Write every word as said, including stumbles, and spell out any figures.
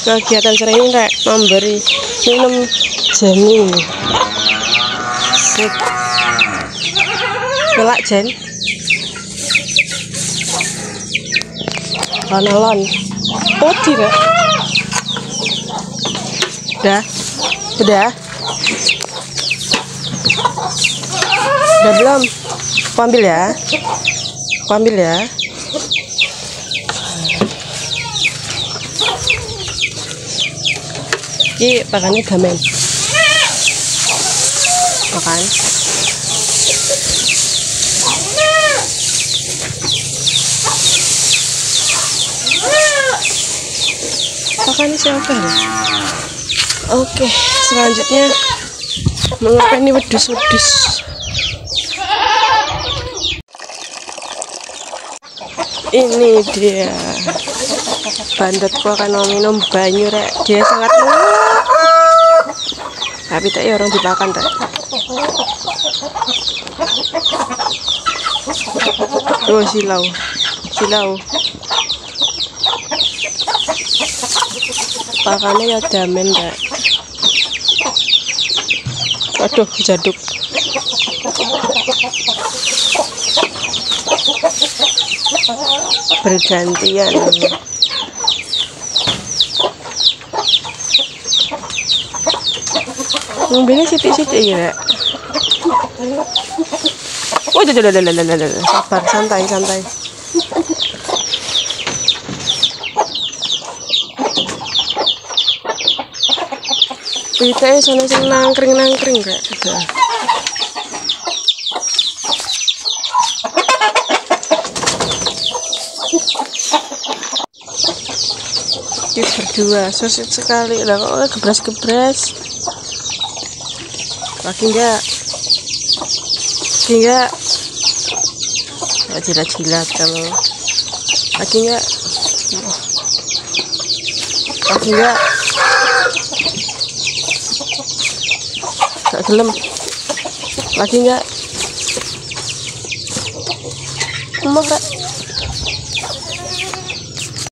kegiatan sore ini rek memberi minum jamu. Sip. Melak jen. Panelon. Poti rek. Udah. Udah. Udah belum? Aku ambil ya. Aku ambil ya. Ini pakannya gamen. Makan. Pakannya siapa ya? Oke, selanjutnya mengapa ini wedus-wedus. Ini dia bandotku akan minum banyu rek. Dia sangat lembut, tapi tak ya orang dipakan rek. Oh silau, silau. Pakannya ya damen rek. Aduh jaduk. Bergantian. Ngombene sithik-sithik ya. Oh, sabar, santai, santai. Pitake sono sing nangkring-nangkring rek. Kita berdua susit sekali lah kok gebras-gebras. Lagi enggak? Lagi enggak? Enggak jilat-jilat kalau. Lagi enggak? Lagi enggak? Enggak gelem. Lagi enggak? Mau enggak?